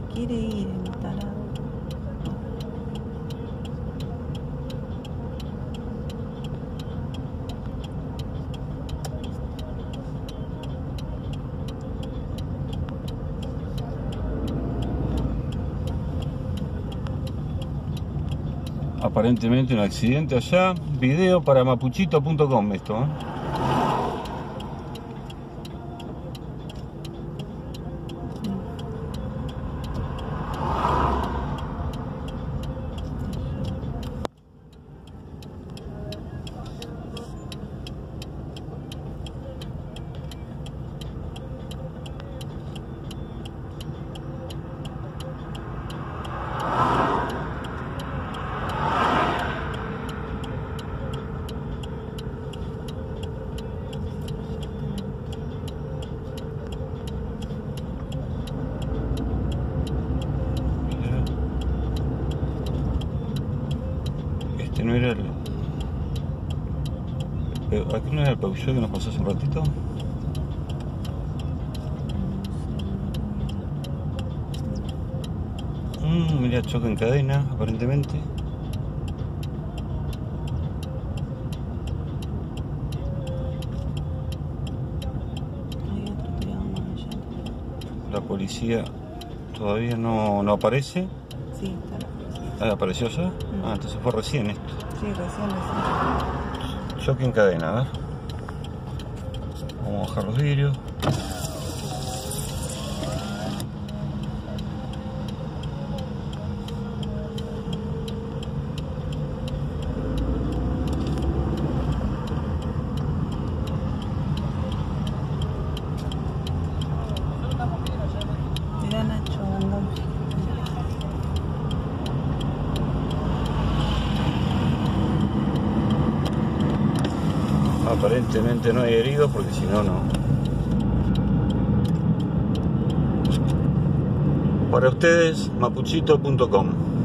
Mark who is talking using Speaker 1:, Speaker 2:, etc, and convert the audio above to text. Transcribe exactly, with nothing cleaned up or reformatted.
Speaker 1: quiere ir el tarado.
Speaker 2: Aparentemente un accidente allá. Video para mapuchito punto com esto, ¿eh? No era el... ¿Aquí no era el Peugeot que nos pasó hace un ratito? Mmm, mira, choque en cadena, aparentemente.
Speaker 1: Hay otro tirado más allá.
Speaker 2: La policía todavía no, no aparece.
Speaker 1: Sí, está la policía.
Speaker 2: Ah, ¿apareció ya? Mm. Ah, entonces fue recién esto.
Speaker 1: Sí, recién, recién.
Speaker 2: Choque en cadena, a ver. Vamos a bajar los vidrios.
Speaker 1: Mira Nacho, andamos.
Speaker 2: Aparentemente no hay heridos porque si no, no. Para ustedes, mapuchito punto com.